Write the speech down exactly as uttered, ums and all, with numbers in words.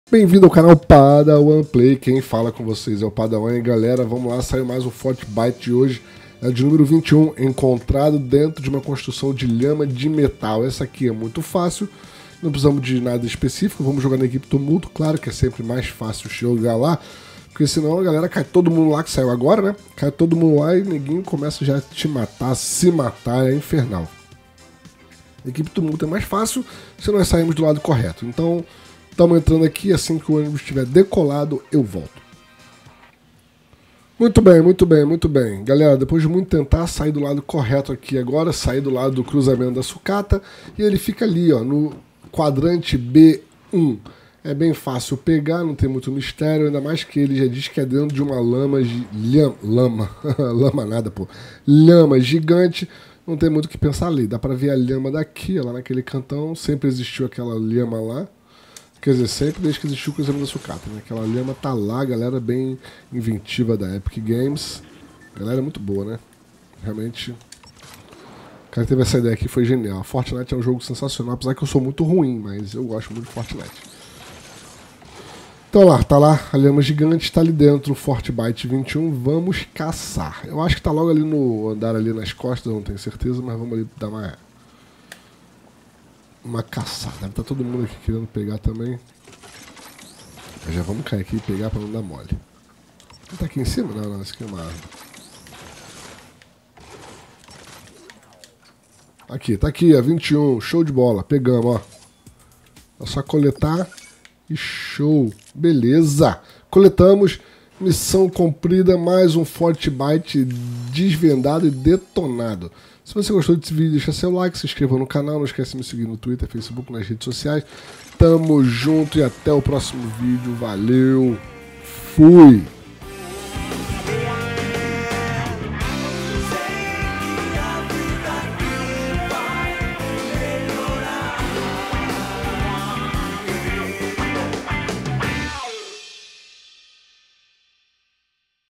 Bem-vindo ao canal Padawan Play, quem fala com vocês é o Padawan. E galera, vamos lá, saiu mais um Fortbyte de hoje, é de número vinte e um, encontrado dentro de uma construção de lhama de metal. Essa aqui é muito fácil, não precisamos de nada específico, vamos jogar na equipe tumulto, claro que é sempre mais fácil jogar lá, porque senão a galera cai todo mundo lá que saiu agora, né? Cai todo mundo lá e ninguém começa já a te matar, se matar, é infernal. A equipe tumulto é mais fácil se nós sairmos do lado correto, então... Estamos entrando aqui, assim que o ônibus estiver decolado, eu volto. Muito bem, muito bem, muito bem. Galera, depois de muito tentar sair do lado correto aqui agora, sair do lado do cruzamento da sucata, e ele fica ali, ó, no quadrante B um. É bem fácil pegar, não tem muito mistério, ainda mais que ele já diz que é dentro de uma lama... Lhama, lama, lama nada, pô. Lhama gigante, não tem muito o que pensar ali. Dá pra ver a lhama daqui, lá naquele cantão, sempre existiu aquela lhama lá. Quer dizer, sempre desde que existiu o cruzamento da sucata, né? Aquela lhama tá lá, galera bem inventiva da Epic Games. Galera muito boa, né? Realmente, o cara que teve essa ideia aqui foi genial. Fortnite é um jogo sensacional, apesar que eu sou muito ruim, mas eu gosto muito de Fortnite. Então lá, tá lá, a lhama gigante tá ali dentro, Fortbyte vinte e um, vamos caçar. Eu acho que tá logo ali no andar ali nas costas, não tenho certeza, mas vamos ali dar uma... Uma caçada, deve estar todo mundo aqui querendo pegar também. Mas já vamos cair aqui e pegar para não dar mole. Não tá aqui em cima? Não, não, isso aqui é uma árvore. Aqui, tá aqui, ó, vinte e um, show de bola, pegamos, ó. É só coletar e show, beleza. Coletamos, missão cumprida, mais um Fortbyte desvendado e detonado. Se você gostou desse vídeo, deixa seu like, se inscreva no canal, não esquece de me seguir no Twitter, Facebook, nas redes sociais. Tamo junto e até o próximo vídeo. Valeu, fui!